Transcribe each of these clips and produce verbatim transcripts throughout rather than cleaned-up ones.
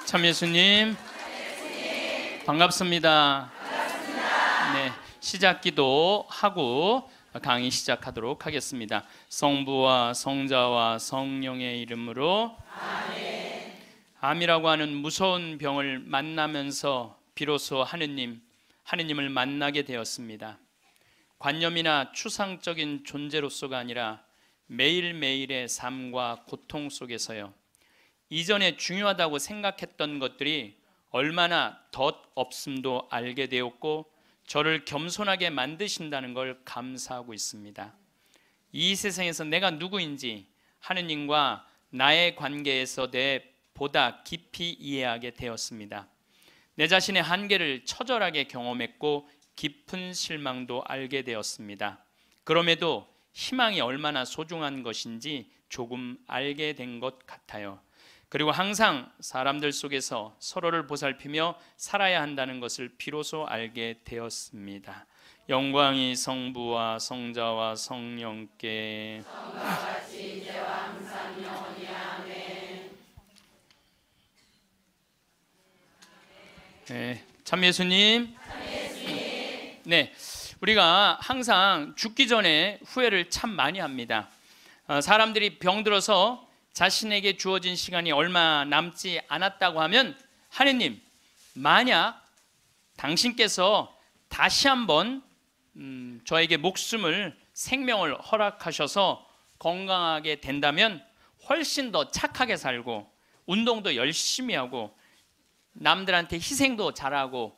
참 예수님, 반갑습니다. 반갑습니다. 네, 시작 기도하고 강의 시작하도록 하겠습니다. 성부와 성자와 성령의 이름으로 아멘. 암이라고 하는 무서운 병을 만나면서 비로소 하느님, 하느님을 만나게 되었습니다. 관념이나 추상적인 존재로서가 아니라 매일매일의 삶과 고통 속에서요, 이전에 중요하다고 생각했던 것들이 얼마나 덧없음도 알게 되었고 저를 겸손하게 만드신다는 걸 감사하고 있습니다. 이 세상에서 내가 누구인지 하느님과 나의 관계에서 내 보다 깊이 이해하게 되었습니다. 내 자신의 한계를 처절하게 경험했고 깊은 실망도 알게 되었습니다. 그럼에도 희망이 얼마나 소중한 것인지 조금 알게 된 것 같아요. 그리고 항상 사람들 속에서 서로를 보살피며 살아야 한다는 것을 비로소 알게 되었습니다. 영광이 성부와 성자와 성령께 성과 같이 이제와 항상 영원히 아멘. 네, 참 예수님. 참 예수님. 네, 우리가 항상 죽기 전에 후회를 참 많이 합니다. 어, 사람들이 병들어서 자신에게 주어진 시간이 얼마 남지 않았다고 하면, 하느님, 만약 당신께서 다시 한번 음, 저에게 목숨을, 생명을 허락하셔서 건강하게 된다면 훨씬 더 착하게 살고 운동도 열심히 하고 남들한테 희생도 잘하고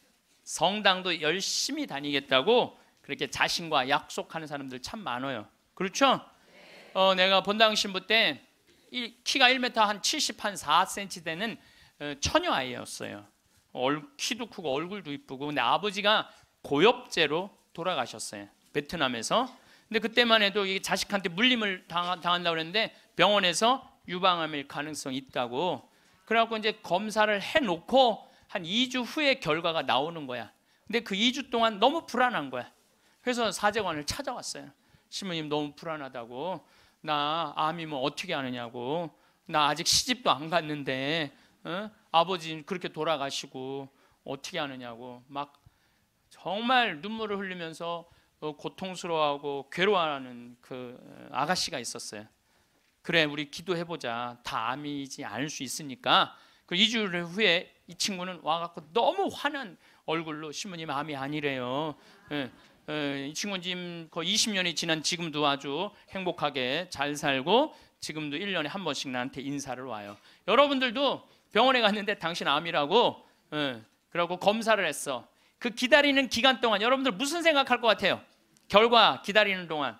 성당도 열심히 다니겠다고 그렇게 자신과 약속하는 사람들 참 많아요. 그렇죠? 어, 내가 본당 신부 때 이 키가 일 미터 한 칠십사 센티미터 되는 처녀 아이였어요. 키도 크고 얼굴도 이쁘고. 근데 아버지가 고엽제로 돌아가셨어요, 베트남에서. 근데 그때만 해도 이 자식한테 물림을 당, 당한다고 그랬는데 병원에서 유방암일 가능성이 있다고. 그래갖고 이제 검사를 해놓고 한 이 주 후에 결과가 나오는 거야. 근데 그 이 주 동안 너무 불안한 거야. 그래서 사제관을 찾아왔어요. 신부님 너무 불안하다고, 나 암이면 어떻게 하느냐고, 나 아직 시집도 안 갔는데 어? 아버지 그렇게 돌아가시고 어떻게 하느냐고 막 정말 눈물을 흘리면서 고통스러워하고 괴로워하는 그 아가씨가 있었어요. 그래, 우리 기도해보자, 다 암이지 않을 수 있으니까. 그 이 주 후에 이 친구는 와갖고 너무 화난 얼굴로, 신부님 암이 아니래요. 예. 이 친구는 지금 거의 이십 년이 지난 지금도 아주 행복하게 잘 살고 지금도 일 년에 한 번씩 나한테 인사를 와요. 여러분들도 병원에 갔는데 당신 암이라고, 그러고 검사를 했어. 그 기다리는 기간 동안 여러분들 무슨 생각할 것 같아요? 결과 기다리는 동안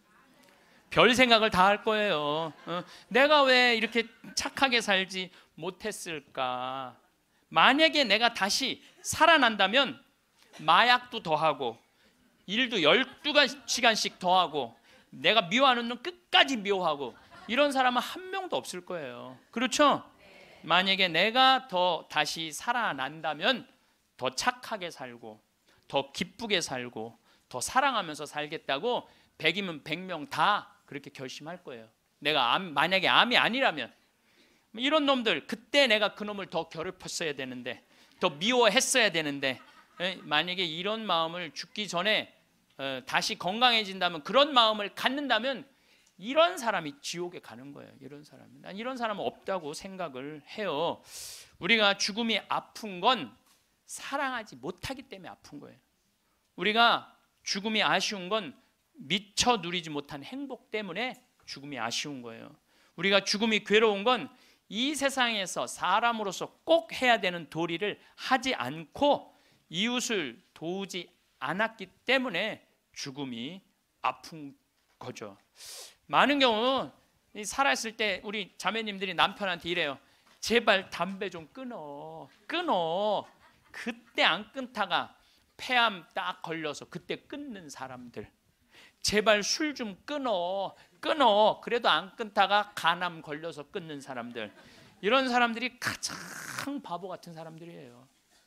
별 생각을 다 할 거예요. 내가 왜 이렇게 착하게 살지 못했을까? 만약에 내가 다시 살아난다면 마약도 더 하고 일도 열두 시간씩 더 하고 내가 미워하는 놈 끝까지 미워하고 이런 사람은 한 명도 없을 거예요. 그렇죠? 만약에 내가 더 다시 살아난다면 더 착하게 살고 더 기쁘게 살고 더 사랑하면서 살겠다고 백이면 백 명 다 그렇게 결심할 거예요. 내가 암, 만약에 암이 아니라면. 이런 놈들, 그때 내가 그 놈을 더 괴롭혔어야 되는데, 더 미워했어야 되는데, 만약에 이런 마음을 죽기 전에 어, 다시 건강해진다면, 그런 마음을 갖는다면 이런 사람이 지옥에 가는 거예요. 이런 사람은. 난 이런 사람은 없다고 생각을 해요. 우리가 죽음이 아픈 건 사랑하지 못하기 때문에 아픈 거예요. 우리가 죽음이 아쉬운 건 미처 누리지 못한 행복 때문에 죽음이 아쉬운 거예요. 우리가 죽음이 괴로운 건 이 세상에서 사람으로서 꼭 해야 되는 도리를 하지 않고 이웃을 도우지 않았기 때문에 죽음이 아픈 거죠. 많은 경우 살아있을 때 우리 자매님들이 남편한테 이래요. 제발 담배 좀 끊어, 끊어. 그때 안 끊다가 폐암 딱 걸려서 그때 끊는 사람들. 제발 술 좀 끊어, 끊어. 그래도 안 끊다가 간암 걸려서 끊는 사람들. 이런 사람들이 가장 바보 같은 사람들이에요.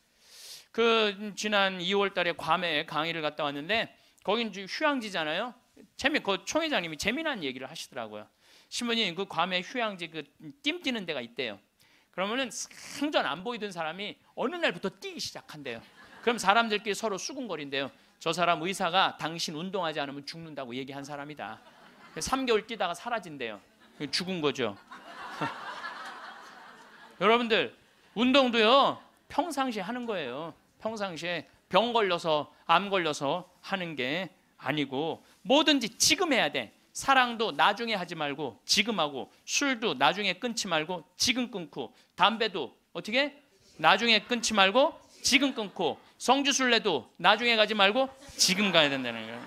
그 지난 이월 달에 괌에 강의를 갔다 왔는데 거긴 휴양지잖아요. 재미 그 총회장님이 재미난 얘기를 하시더라고요. 신부님, 그 괌에 휴양지 그 띠 뛰는 데가 있대요. 그러면은 생전 안 보이던 사람이 어느 날부터 뛰기 시작한대요. 그럼 사람들끼리 서로 수군거린대요. 저 사람 의사가 당신 운동하지 않으면 죽는다고 얘기한 사람이다. 삼 개월 뛰다가 사라진대요. 죽은 거죠. 여러분들, 운동도요 평상시에 하는 거예요. 평상시에 병 걸려서 암 걸려서 하는 게 아니고 뭐든지 지금 해야 돼. 사랑도 나중에 하지 말고 지금 하고, 술도 나중에 끊지 말고 지금 끊고, 담배도 어떻게 나중에 끊지 말고 지금 끊고, 성주순례도 나중에 가지 말고 지금 가야 된다는 거예요.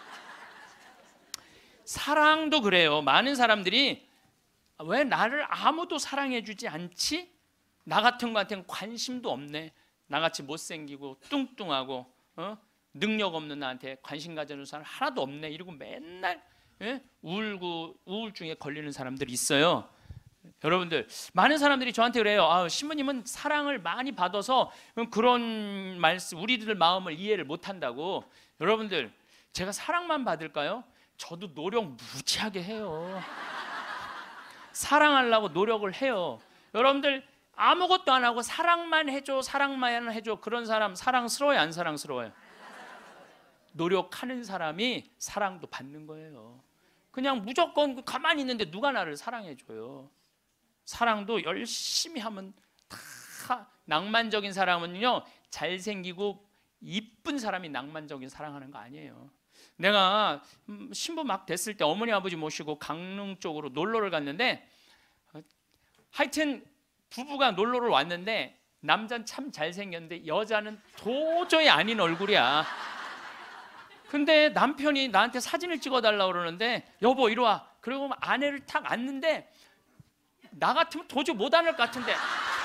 사랑도 그래요. 많은 사람들이 왜 나를 아무도 사랑해 주지 않지? 나 같은 거한테는 관심도 없네. 나같이 못생기고 뚱뚱하고 어? 능력 없는 나한테 관심 가져주는 사람 하나도 없네. 이러고 맨날 예? 울고 우울증에 걸리는 사람들이 있어요. 여러분들, 많은 사람들이 저한테 그래요. 아, 신부님은 사랑을 많이 받아서 그런 말씀, 우리들 마음을 이해를 못한다고. 여러분들, 제가 사랑만 받을까요? 저도 노력 무지하게 해요. 사랑하려고 노력을 해요. 여러분들, 아무것도 안 하고 사랑만 해줘, 사랑만 해줘, 그런 사람 사랑스러워요, 안 사랑스러워요? 노력하는 사람이 사랑도 받는 거예요. 그냥 무조건 가만히 있는데 누가 나를 사랑해줘요? 사랑도 열심히 하면 다. 낭만적인 사람은요, 잘생기고 이쁜 사람이 낭만적인 사랑하는 거 아니에요. 내가 신부 막 됐을 때 어머니 아버지 모시고 강릉 쪽으로 놀러를 갔는데, 하여튼 부부가 놀러를 왔는데 남자는 참 잘생겼는데 여자는 도저히 아닌 얼굴이야. 근데 남편이 나한테 사진을 찍어달라고 그러는데, 여보 이리 와. 그리고 아내를 탁 앉는데 나 같으면 도저히 못 앉을 것 같은데,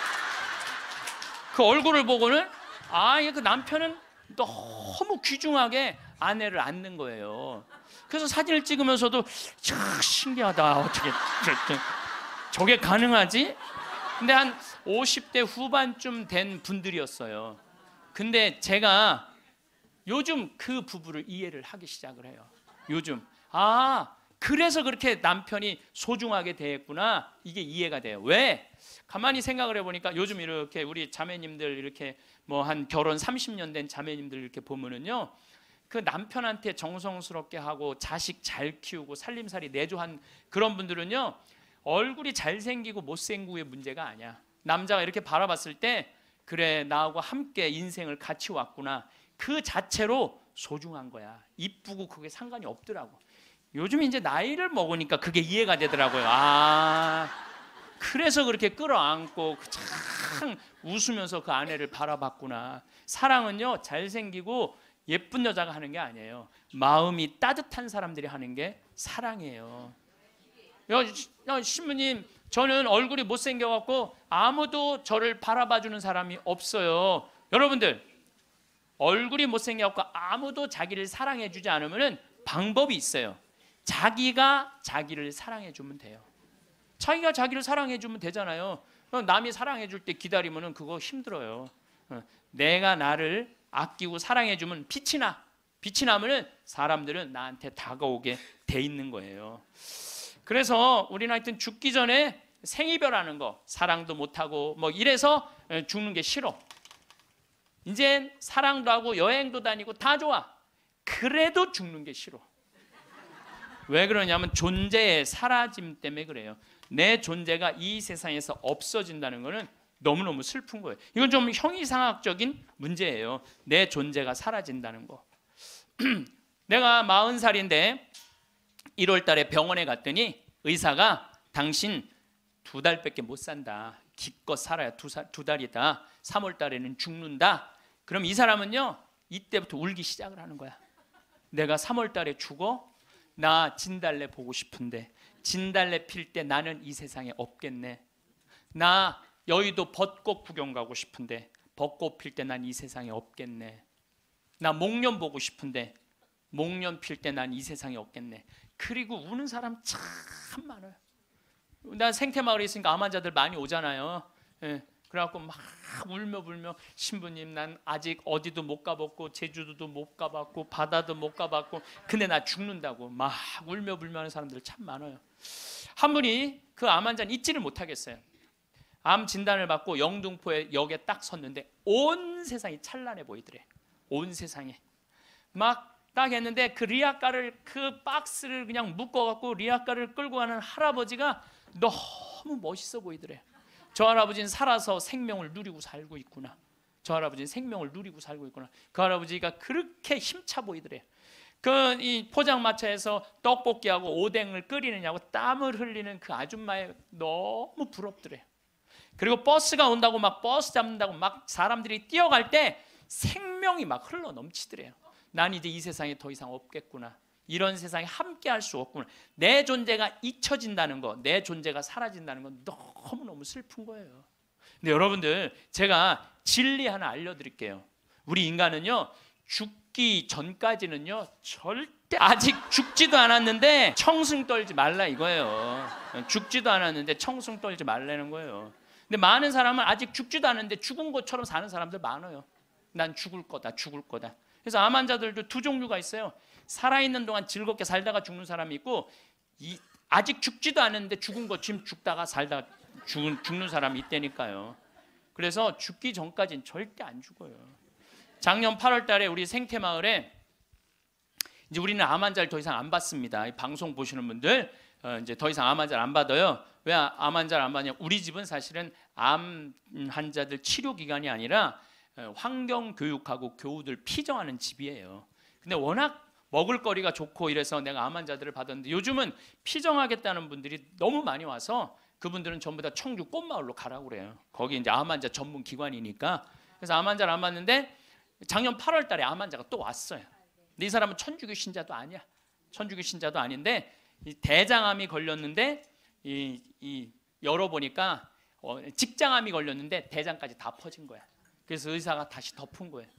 그 얼굴을 보고는 아, 그 남편은 너무 귀중하게 아내를 앉는 거예요. 그래서 사진을 찍으면서도 참 신기하다. 어떻게 저게, 저게 가능하지? 근데 한 오십 대 후반쯤 된 분들이었어요. 근데 제가 요즘 그 부부를 이해를 하기 시작을 해요. 요즘 아, 그래서 그렇게 남편이 소중하게 대했구나, 이게 이해가 돼요. 왜? 가만히 생각을 해보니까 요즘 이렇게 우리 자매님들 이렇게 뭐 한 결혼 삼십 년 된 자매님들 이렇게 보면은요, 그 남편한테 정성스럽게 하고 자식 잘 키우고 살림살이 내조한 그런 분들은요, 얼굴이 잘생기고 못생기고의 문제가 아니야. 남자가 이렇게 바라봤을 때 그래, 나하고 함께 인생을 같이 왔구나, 그 자체로 소중한 거야. 이쁘고 그게 상관이 없더라고. 요즘 이제 나이를 먹으니까 그게 이해가 되더라고요. 아, 그래서 그렇게 끌어안고 참 웃으면서 그 아내를 바라봤구나. 사랑은요, 잘생기고 예쁜 여자가 하는 게 아니에요. 마음이 따뜻한 사람들이 하는 게 사랑이에요. 야, 야, 신부님, 저는 얼굴이 못생겨갖고 아무도 저를 바라봐주는 사람이 없어요. 여러분들, 얼굴이 못생겨갖고 아무도 자기를 사랑해주지 않으면 방법이 있어요. 자기가 자기를 사랑해주면 돼요. 자기가 자기를 사랑해주면 되잖아요. 남이 사랑해줄 때 기다리면 그거 힘들어요. 내가 나를 아끼고 사랑해주면 빛이 나. 빛이 나면 사람들은 나한테 다가오게 돼 있는 거예요. 그래서 우리는 하여튼 죽기 전에 생이별하는 거, 사랑도 못하고 뭐 이래서 죽는 게 싫어. 이젠 사랑도 하고 여행도 다니고 다 좋아. 그래도 죽는 게 싫어. 왜 그러냐면 존재의 사라짐 때문에 그래요. 내 존재가 이 세상에서 없어진다는 것은 너무너무 슬픈 거예요. 이건 좀 형이상학적인 문제예요. 내 존재가 사라진다는 거. 내가 마흔 살인데 일월 달에 병원에 갔더니 의사가 당신 두 달밖에 못 산다. 기껏 살아야 두, 살, 두 달이다. 삼월 달에는 죽는다. 그럼 이 사람은요, 이때부터 울기 시작을 하는 거야. 내가 삼월 달에 죽어? 나 진달래 보고 싶은데, 진달래 필 때 나는 이 세상에 없겠네. 나 여의도 벚꽃 구경 가고 싶은데 벚꽃 필 때 난 이 세상에 없겠네. 나 목련 보고 싶은데 목련 필 때 난 이 세상에 없겠네. 그리고 우는 사람 참 많아요. 나 생태마을에 있으니까 암 환자들 많이 오잖아요. 예. 그래갖고 막 울며 불며, 신부님 난 아직 어디도 못 가봤고 제주도도 못 가봤고 바다도 못 가봤고 근데 나 죽는다고 막 울며 불며 하는 사람들 참 많아요. 한 분이 그 암 환자는 잊지를 못하겠어요. 암 진단을 받고 영등포에 역에 딱 섰는데 온 세상이 찬란해 보이더래. 온 세상에 막 딱 했는데 그 리아카를 그 박스를 그냥 묶어갖고 리아카를 끌고 가는 할아버지가 너무 멋있어 보이더래. 저 할아버지는 살아서 생명을 누리고 살고 있구나. 저 할아버지는 생명을 누리고 살고 있구나. 그 할아버지가 그렇게 힘차 보이더래. 그 이 포장마차에서 떡볶이하고 오뎅을 끓이느냐고 땀을 흘리는 그 아줌마에 너무 부럽더래. 그리고 버스가 온다고 막 버스 잡는다고 막 사람들이 뛰어갈 때 생명이 막 흘러 넘치더래요. 난 이제 이 세상에 더 이상 없겠구나. 이런 세상에 함께 할 수 없구나. 내 존재가 잊혀진다는 거, 내 존재가 사라진다는 건 너무너무 슬픈 거예요. 근데 여러분들, 제가 진리 하나 알려드릴게요. 우리 인간은요, 죽기 전까지는요, 절대 아직 죽지도 않았는데 청승 떨지 말라 이거예요. 죽지도 않았는데 청승 떨지 말라는 거예요. 근데 많은 사람은 아직 죽지도 않았는데 죽은 것처럼 사는 사람들 많아요. 난 죽을 거다, 죽을 거다. 그래서 암 환자들도 두 종류가 있어요. 살아있는 동안 즐겁게 살다가 죽는 사람이 있고, 이, 아직 죽지도 않았는데 죽은 것 지금 죽다가 살다가 죽은, 죽는 사람이 있다니까요. 그래서 죽기 전까지는 절대 안 죽어요. 작년 팔월 달에 우리 생태마을에 이제 우리는 암 환자를 더 이상 안 받습니다. 이 방송 보시는 분들 어, 이제 더 이상 암 환자를 안 받아요. 왜 암 환자를 안 받냐? 우리 집은 사실은 암 환자들 치료 기관이 아니라 환경 교육하고 교우들 피정하는 집이에요. 근데 워낙 먹을거리가 좋고 이래서 내가 암 환자들을 받았는데, 요즘은 피정하겠다는 분들이 너무 많이 와서 그분들은 전부 다 청주 꽃마을로 가라고 그래요. 거기 이제 암 환자 전문 기관이니까. 그래서 암 환자를 안 받는데 작년 팔월 달에 암 환자가 또 왔어요. 근데 이 사람은 천주교 신자도 아니야. 천주교 신자도 아닌데 이 대장암이 걸렸는데 이, 이 열어보니까 어, 직장암이 걸렸는데 대장까지 다 퍼진 거야. 그래서 의사가 다시 덮은 거예요.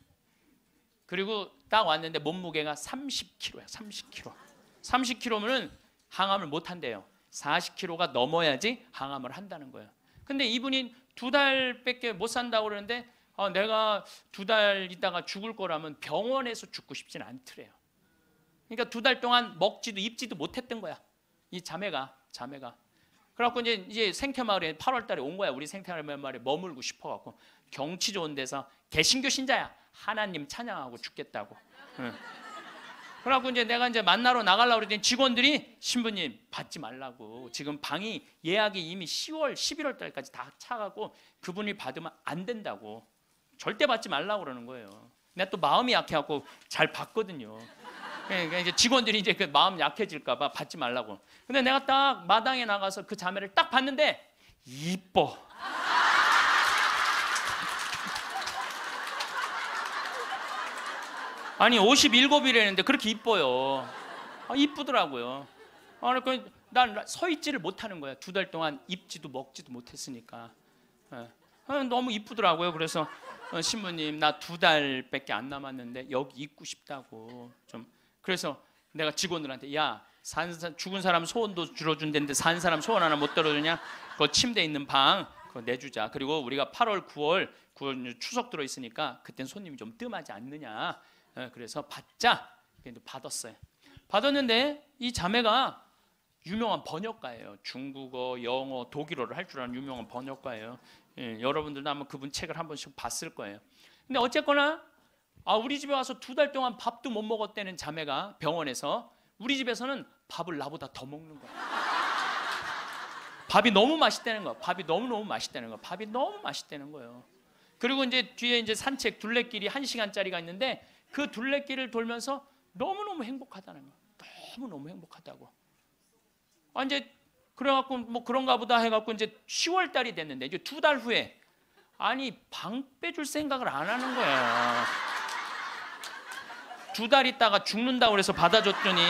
그리고 딱 왔는데 몸무게가 삼십 킬로그램야. 삼십 킬로그램. 삼십 킬로그램은 항암을 못 한대요. 사십 킬로그램가 넘어야지 항암을 한다는 거예요. 근데 이분이 두 달밖에 못 산다고 그러는데 어, 내가 두 달 있다가 죽을 거라면 병원에서 죽고 싶진 않더래요. 그러니까 두 달 동안 먹지도 입지도 못했던 거야. 이 자매가 자매가. 그래갖고 이제 이제 생태마을에 팔월 달에 온 거야. 우리 생태마을에 머물고 싶어갖고. 경치 좋은 데서 개신교 신자야. 하나님 찬양하고 죽겠다고. 응. 그래갖고 이제 내가 이제 만나러 나가려고 그랬더니 직원들이 신부님 받지 말라고. 지금 방이 예약이 이미 시월, 십일월 달까지 다 차가고 그분이 받으면 안 된다고. 절대 받지 말라고 그러는 거예요. 내가 또 마음이 약해갖고 잘 받거든요. 그러니까 이제 직원들이 이제 그 마음 약해질까봐 받지 말라고. 근데 내가 딱 마당에 나가서 그 자매를 딱 봤는데 이뻐. 아니 오십칠이라는데 그렇게 이뻐요. 아, 이쁘더라고요. 아, 난 서 있지를 못하는 거야. 두 달 동안 입지도 먹지도 못했으니까. 예. 아, 너무 이쁘더라고요. 그래서 어, 신부님 나 두 달밖에 안 남았는데 여기 있고 싶다고 좀. 그래서 내가 직원들한테 야, 산, 죽은 사람 소원도 들어준다는데 산 사람 소원 하나 못 들어주냐? 그 침대 있는 방 그거 내주자. 그리고 우리가 팔월, 구월, 구월 추석 들어 있으니까 그땐 손님이 좀 뜸하지 않느냐? 그래서 받자. 받았어요. 받았는데 이 자매가 유명한 번역가예요. 중국어, 영어, 독일어를 할 줄 아는 유명한 번역가예요. 예, 여러분들도 아마 그분 책을 한 번씩 봤을 거예요. 근데 어쨌거나 아, 우리 집에 와서 두 달 동안 밥도 못 먹었다는 자매가 병원에서 우리 집에서는 밥을 나보다 더 먹는 거야. 밥이 너무 맛있다는 거야. 밥이 너무너무 맛있다는 거야. 밥이 너무 맛있다는 거예요. 그리고 이제 뒤에 이제 산책 둘레길이 한 시간짜리가 있는데 그 둘레길을 돌면서 너무너무 행복하다는 거야. 너무너무 행복하다고. 아, 이제 그래갖고 뭐 그런가 보다 해갖고 이제 시월 달이 됐는데 이제 두 달 후에 아니 방 빼줄 생각을 안 하는 거야. 두 달 있다가 죽는다고 그래서 받아줬더니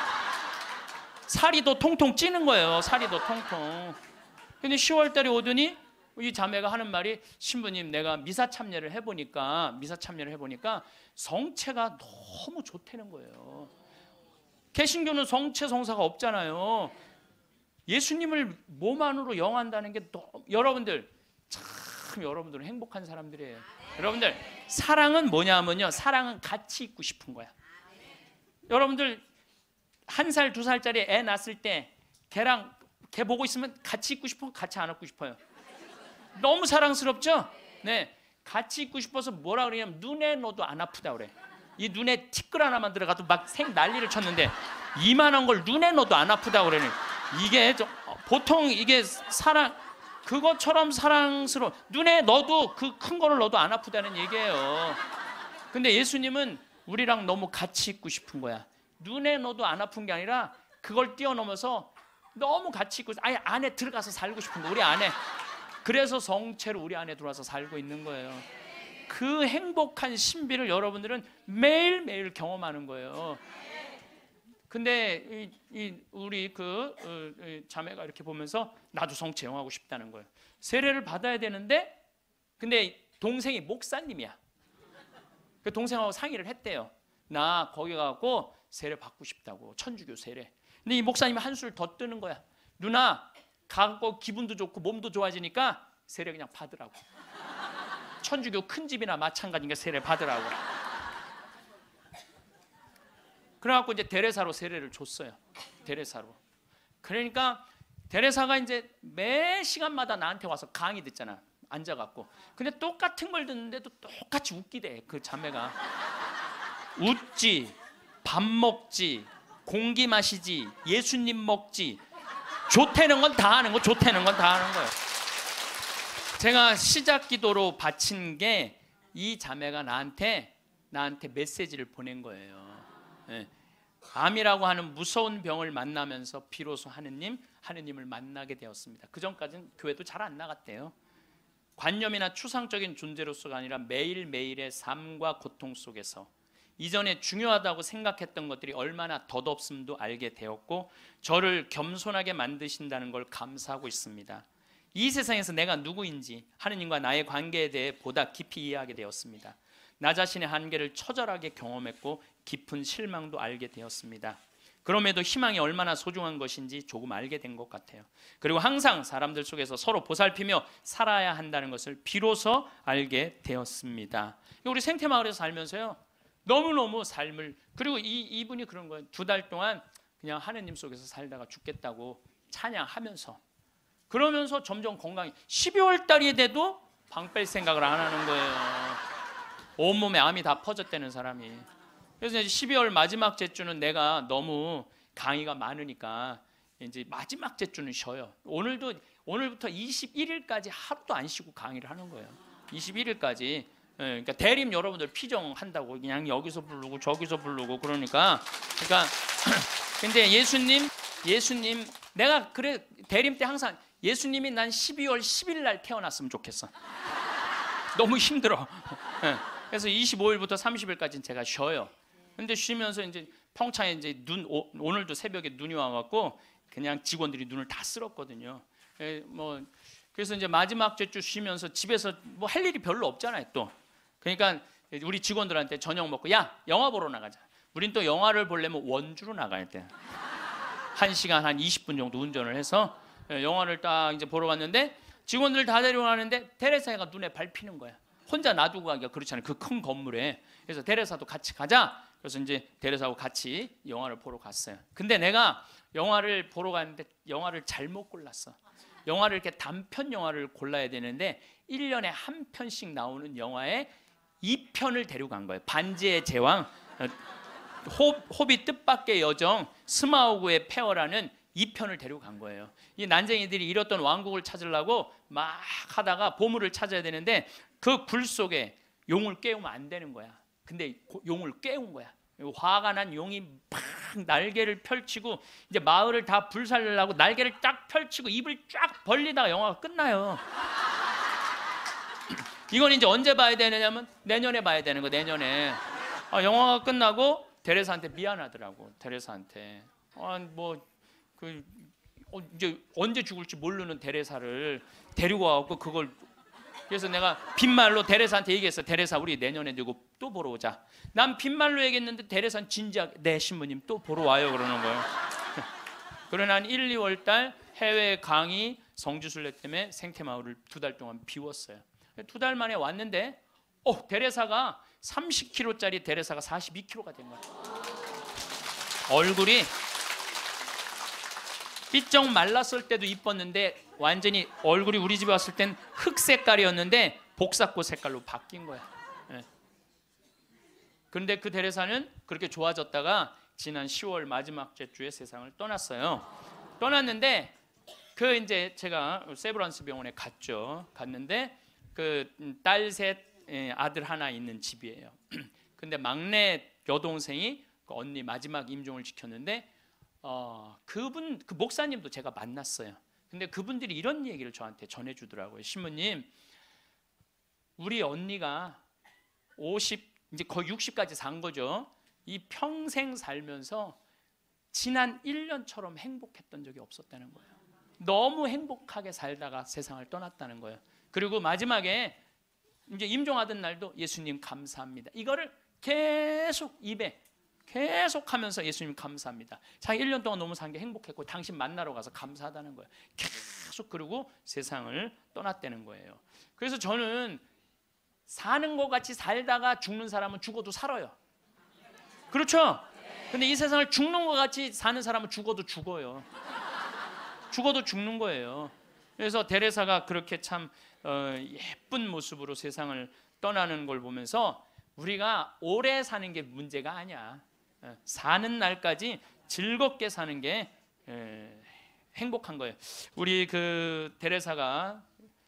살이 더 통통 찌는 거예요. 살이 더 통통. 근데 시월 달에 오더니 이 자매가 하는 말이 신부님 내가 미사 참여를 해보니까 미사 참여를 해보니까 성체가 너무 좋다는 거예요. 개신교는 성체 성사가 없잖아요. 예수님을 몸 안으로 영한다는 게 너무, 여러분들 참 여러분들은 행복한 사람들이에요. 여러분들 사랑은 뭐냐면요, 사랑은 같이 있고 싶은 거야. 여러분들 한 살, 두 살짜리 애 낳았을 때 걔랑 걔 보고 있으면 같이 있고 싶어, 같이 안 안고 싶어요? 너무 사랑스럽죠? 네, 같이 있고 싶어서 뭐라 그러냐면 눈에 넣어도 안 아프다 그래. 이 눈에 티끌 하나만 들어가도 막 생 난리를 쳤는데 이만한 걸 눈에 넣어도 안 아프다 그러니 이게 좀, 보통 이게 사랑 그것처럼 사랑스러워. 눈에 넣어도 그 큰 거를 넣어도 안 아프다는 얘기예요. 근데 예수님은 우리랑 너무 같이 있고 싶은 거야. 눈에 넣어도 안 아픈 게 아니라 그걸 뛰어넘어서 너무 같이 있고 아예 안에 들어가서 살고 싶은 거. 우리 안에. 그래서 성체로 우리 안에 들어와서 살고 있는 거예요. 그 행복한 신비를 여러분들은 매일매일 경험하는 거예요. 근데 이, 이 우리 그 어, 이 자매가 이렇게 보면서 나도 성체 영하고 싶다는 거예요. 세례를 받아야 되는데 근데 동생이 목사님이야. 그 동생하고 상의를 했대요. 나 거기 가고 세례 받고 싶다고. 천주교 세례. 근데 이 목사님이 한술 더 뜨는 거야. 누나 가고 기분도 좋고 몸도 좋아지니까 세례 그냥 받으라고. 천주교 큰 집이나 마찬가지니까 세례 받으라고. 그래갖고 이제 데레사로 세례를 줬어요. 데레사로. 그러니까 데레사가 이제 매 시간마다 나한테 와서 강의 듣잖아. 앉아갖고. 근데 똑같은 걸 듣는데도 똑같이 웃기대. 그 자매가. 웃지, 밥 먹지, 공기 마시지, 예수님 먹지. 좋다는 건 다 하는 거. 좋다는 건 다 하는 거예요. 제가 시작 기도로 바친 게 이 자매가 나한테 나한테 메시지를 보낸 거예요. 네. 암이라고 하는 무서운 병을 만나면서 비로소 하느님, 하느님을 만나게 되었습니다. 그 전까지는 교회도 잘 안 나갔대요. 관념이나 추상적인 존재로서가 아니라 매일매일의 삶과 고통 속에서 이전에 중요하다고 생각했던 것들이 얼마나 덧없음도 알게 되었고 저를 겸손하게 만드신다는 걸 감사하고 있습니다. 이 세상에서 내가 누구인지 하느님과 나의 관계에 대해 보다 깊이 이해하게 되었습니다. 나 자신의 한계를 처절하게 경험했고 깊은 실망도 알게 되었습니다. 그럼에도 희망이 얼마나 소중한 것인지 조금 알게 된 것 같아요. 그리고 항상 사람들 속에서 서로 보살피며 살아야 한다는 것을 비로소 알게 되었습니다. 우리 생태마을에서 살면서요 너무너무 삶을 그리고 이, 이분이 그런 거예요. 두 달 동안 그냥 하느님 속에서 살다가 죽겠다고 찬양하면서 그러면서 점점 건강이 십이월 달이 돼도 방 뺄 생각을 안 하는 거예요. 온몸에 암이 다 퍼졌다는 사람이. 그래서 이제 십이월 마지막 제주는 내가 너무 강의가 많으니까 이제 마지막 제주는 쉬어요. 오늘도 오늘부터 이십일 일까지 하루도 안 쉬고 강의를 하는 거예요. 이십일 일까지. 예, 그러니까 대림 여러분들 피정한다고 그냥 여기서 부르고 저기서 부르고 그러니까 그러니까 근데 예수님 예수님 내가 그래 대림 때 항상 예수님이 난 십이월 십일 날 태어났으면 좋겠어. 너무 힘들어. 예, 그래서 이십오 일부터 삼십 일까지는 제가 쉬어요. 근데 쉬면서 이제 평창에 이제 눈 오, 오늘도 새벽에 눈이 와갖고 그냥 직원들이 눈을 다 쓸었거든요. 예, 뭐 그래서 이제 마지막 주 쉬면서 집에서 뭐 할 일이 별로 없잖아요 또. 그러니까 우리 직원들한테 저녁 먹고 야 영화 보러 나가자. 우린 또 영화를 보려면 원주로 나가야 돼. 한 시간 한 이십 분 정도 운전을 해서 영화를 딱 이제 보러 갔는데 직원들 다 데려가는데 테레사가 눈에 밟히는 거야. 혼자 놔두고 가기가 그렇잖아요. 그 큰 건물에. 그래서 테레사도 같이 가자. 그래서 이제 테레사하고 같이 영화를 보러 갔어요. 근데 내가 영화를 보러 갔는데 영화를 잘못 골랐어. 영화를 이렇게 단편 영화를 골라야 되는데 일 년에 한 편씩 나오는 영화에 이 편을 데려간 거예요. 반지의 제왕, 호, 호빗 뜻밖의 여정, 스마우그의 폐허라는 이 편을 데려간 거예요. 이 난쟁이들이 잃었던 왕국을 찾으려고 막 하다가 보물을 찾아야 되는데 그 굴 속에 용을 깨우면 안 되는 거야. 근데 용을 깨운 거야. 화가 난 용이 팍 날개를 펼치고 이제 마을을 다 불살려고 날개를 쫙 펼치고 입을 쫙 벌리다가 영화가 끝나요. 이건 이제 언제 봐야 되느냐면 내년에 봐야 되는 거. 내년에 아, 영화가 끝나고 데레사한테 미안하더라고. 데레사한테 아, 뭐 그 어, 이제 언제 죽을지 모르는 데레사를 데리고 와갖고 그걸 그래서 내가 빈말로 데레사한테 얘기했어. 데레사 우리 내년에 누구 또 보러 오자. 난 빈말로 얘기했는데 데레사는 진지하게 네 신부님 또 보러 와요 그러는 거예요. 그러나 한 일, 이월 달 해외 강의 성지순례 때문에 생태마을을 두 달 동안 비웠어요. 두 달 만에 왔는데 어, 데레사가 삼십 킬로그램짜리 데레사가 사십이 킬로그램가 된 거야. 얼굴이 삐쩍 말랐을 때도 이뻤는데 완전히 얼굴이 우리 집에 왔을 땐 흑 색깔이었는데 복사꽃 색깔로 바뀐 거야. 예. 그런데 그 데레사는 그렇게 좋아졌다가 지난 시월 마지막 주에 세상을 떠났어요. 떠났는데 그 이제 제가 세브란스 병원에 갔죠. 갔는데 그 딸 셋 아들 하나 있는 집이에요. 근데 막내 여동생이 그 언니 마지막 임종을 지켰는데 어, 그분 그 목사님도 제가 만났어요. 근데 그분들이 이런 얘기를 저한테 전해주더라고요. 신부님, 우리 언니가 오십 이제 거의 육십까지 산 거죠. 이 평생 살면서 지난 일 년처럼 행복했던 적이 없었다는 거예요. 너무 행복하게 살다가 세상을 떠났다는 거예요. 그리고 마지막에 이제 임종하던 날도 예수님 감사합니다. 이거를 계속 입에 계속 하면서 예수님 감사합니다. 자기 일 년 동안 너무 산 게 행복했고 당신 만나러 가서 감사하다는 거예요. 계속 그러고 세상을 떠났다는 거예요. 그래서 저는 사는 것 같이 살다가 죽는 사람은 죽어도 살아요. 그렇죠? 근데 이 세상을 죽는 것 같이 사는 사람은 죽어도 죽어요. 죽어도 죽는 거예요. 그래서 데레사가 그렇게 참 예쁜 모습으로 세상을 떠나는 걸 보면서 우리가 오래 사는 게 문제가 아니야. 사는 날까지 즐겁게 사는 게 행복한 거예요. 우리 그 데레사가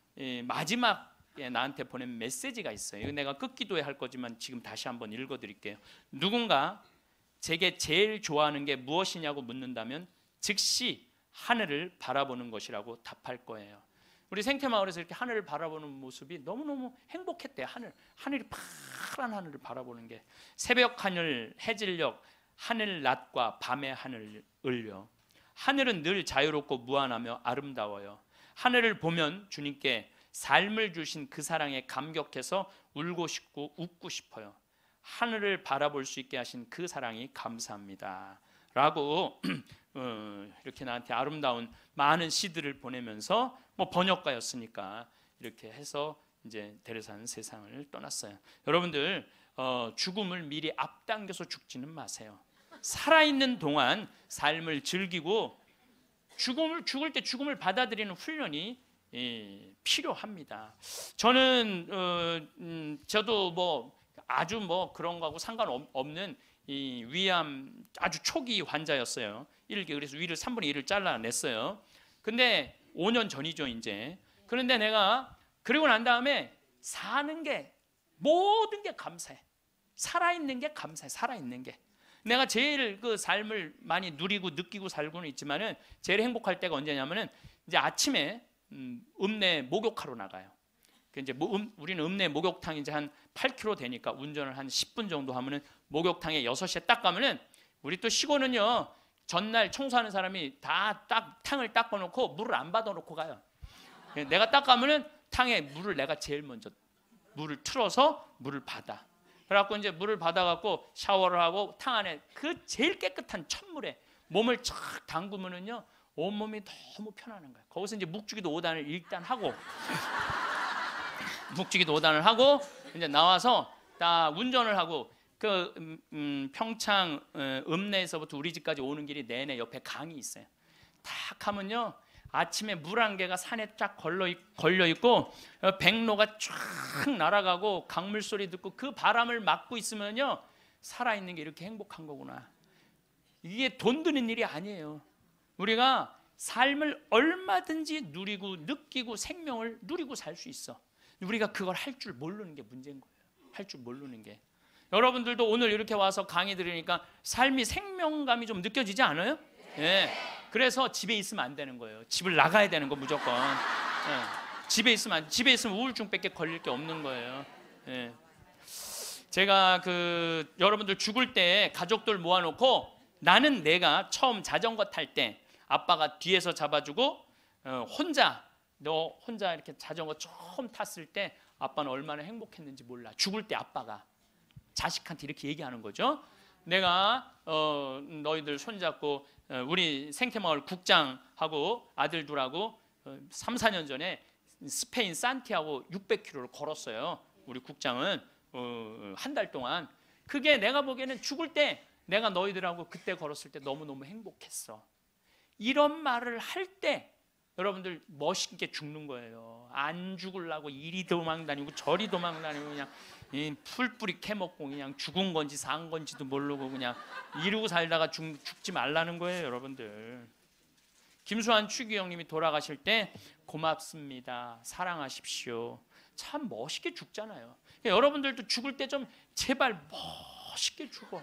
마지막에 나한테 보낸 메시지가 있어요. 내가 끝기도에 할 거지만 지금 다시 한번 읽어드릴게요. 누군가 제게 제일 좋아하는 게 무엇이냐고 묻는다면 즉시 하늘을 바라보는 것이라고 답할 거예요. 우리 생태마을에서 이렇게 하늘을 바라보는 모습이 너무너무 행복했대요. 하늘, 하늘이 파란 하늘을 바라보는 게 새벽 하늘, 해질녘, 하늘 낮과 밤의 하늘을요. 하늘은 늘 자유롭고 무한하며 아름다워요. 하늘을 보면 주님께 삶을 주신 그 사랑에 감격해서 울고 싶고 웃고 싶어요. 하늘을 바라볼 수 있게 하신 그 사랑이 감사합니다. 라고 어, 이렇게 나한테 아름다운 많은 시들을 보내면서 뭐 번역가였으니까 이렇게 해서 이제 데레사는 세상을 떠났어요. 여러분들 어, 죽음을 미리 앞당겨서 죽지는 마세요. 살아있는 동안 삶을 즐기고 죽음을 죽을 때 죽음을 받아들이는 훈련이 예, 필요합니다. 저는 어, 음, 저도 뭐 아주 뭐 그런 거하고 상관없는 이 위암 아주 초기 환자였어요. 일기 그래서 위를 삼분의 일을 잘라냈어요. 근데 오 년 전이죠 이제. 그런데 내가 그리고 난 다음에 사는 게 모든 게 감사해. 살아있는 게 감사해. 살아있는 게. 내가 제일 그 삶을 많이 누리고 느끼고 살고는 있지만은 제일 행복할 때가 언제냐면은 이제 아침에 음, 읍내 목욕하러 나가요. 그 이제 뭐 음, 우리는 읍내 목욕탕이 이제 한 팔 킬로미터 되니까 운전을 한 십 분 정도 하면은 목욕탕에 여섯 시에 딱 가면은 우리 또 시골은요 전날 청소하는 사람이 다 딱 탕을 닦아놓고 물을 안 받아놓고 가요. 내가 딱 가면은 탕에 물을 내가 제일 먼저 물을 틀어서 물을 받아. 그래갖고 이제 물을 받아갖고 샤워를 하고 탕 안에 그 제일 깨끗한 찬물에 몸을 쫙 담그면은요 온 몸이 너무 편안한 거예요. 거기서 이제 묵주기도 오 단을 일단 하고 묵주기도 오 단을 하고 이제 나와서 딱 운전을 하고 그 음, 음, 평창 어, 읍내에서부터 우리 집까지 오는 길이 내내 옆에 강이 있어요. 딱 하면요 아침에 물 한 개가 산에 쫙 걸려, 걸려 있고 백로가 쫙 날아가고 강물 소리 듣고 그 바람을 맞고 있으면요 살아있는 게 이렇게 행복한 거구나. 이게 돈 드는 일이 아니에요. 우리가 삶을 얼마든지 누리고 느끼고 생명을 누리고 살 수 있어. 우리가 그걸 할 줄 모르는 게 문제인 거예요. 할 줄 모르는 게. 여러분들도 오늘 이렇게 와서 강의 들으니까 삶이 생명감이 좀 느껴지지 않아요? 네. 그래서 집에 있으면 안 되는 거예요. 집을 나가야 되는 거 무조건. 네. 집에 있으면 집에 있으면 우울증밖에 걸릴 게 없는 거예요. 네. 제가 그 여러분들 죽을 때 가족들 모아놓고 나는 내가 처음 자전거 탈 때 아빠가 뒤에서 잡아주고 어, 혼자 너 혼자 이렇게 자전거 처음 탔을 때 아빠는 얼마나 행복했는지 몰라. 죽을 때 아빠가 자식한테 이렇게 얘기하는 거죠. 내가 어, 너희들 손잡고 어, 우리 생태마을 국장하고 아들 둘하고 어, 삼, 사 년 전에 스페인 산티아고 육백 킬로미터를 걸었어요. 우리 국장은 어, 한 달 동안. 그게 내가 보기에는 죽을 때 내가 너희들하고 그때 걸었을 때 너무너무 행복했어. 이런 말을 할 때 여러분들 멋있게 죽는 거예요. 안 죽으려고 이리 도망다니고 저리 도망다니고 그냥 이 풀뿌리 캐먹고 그냥 죽은 건지 산 건지도 모르고 그냥 이러고 살다가 죽, 죽지 말라는 거예요, 여러분들. 김수환 추기경님이 돌아가실 때 고맙습니다, 사랑하십시오. 참 멋있게 죽잖아요. 그러니까 여러분들도 죽을 때 좀 제발 멋있게 죽어.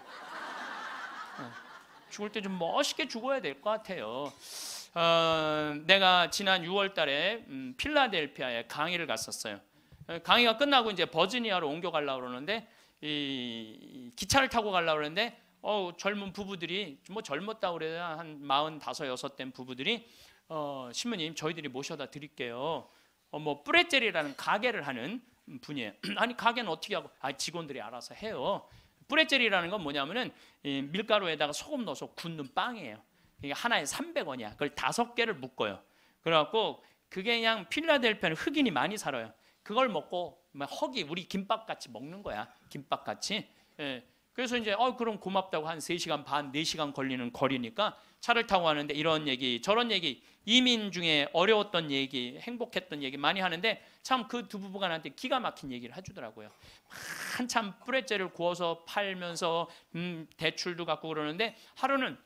죽을 때 좀 멋있게 죽어야 될 것 같아요. 어, 내가 지난 유월 달에 음, 필라델피아에 강의를 갔었어요. 강의가 끝나고 이제 버지니아로 옮겨가려고 그러는데 이, 기차를 타고 가려고 그러는데 어, 젊은 부부들이 뭐 젊었다고 그래야 한 마흔다섯 여섯 된 부부들이 어, 신부님 저희들이 모셔다 드릴게요. 어, 뭐 뿌레젤이라는 가게를 하는 분이에요. 아니 가게는 어떻게 하고? 아, 직원들이 알아서 해요. 뿌레젤이라는 건 뭐냐면은 이 밀가루에다가 소금 넣어서 굽는 빵이에요. 이게 하나에 삼백 원이야. 그걸 다섯 개를 묶어요. 그래갖고 그게 그냥 필라델피아는 흑인이 많이 살아요. 그걸 먹고 허기 우리 김밥 같이 먹는 거야. 김밥 같이. 예. 그래서 이제 어 그럼 고맙다고 한 세 시간 반, 네 시간 걸리는 거리니까 차를 타고 하는데 이런 얘기 저런 얘기 이민 중에 어려웠던 얘기 행복했던 얘기 많이 하는데 참 그 두 부부가 나한테 기가 막힌 얘기를 해주더라고요. 한참 뿌레젤을 구워서 팔면서 음, 대출도 갖고 그러는데 하루는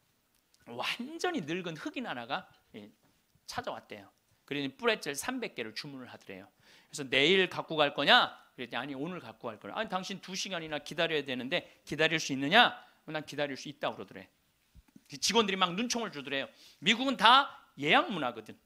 완전히 늙은 흑인 하나가 찾아왔대요. 그러니 뿌레젤 삼백 개를 주문을 하더래요. 그래서 내일 갖고 갈 거냐? 그랬더니 아니 오늘 갖고 갈 거야. 아니 당신 두 시간이나 기다려야 되는데 기다릴 수 있느냐? 난 기다릴 수 있다고 그러더래. 직원들이 막 눈총을 주더래요. 미국은 다 예약 문화거든.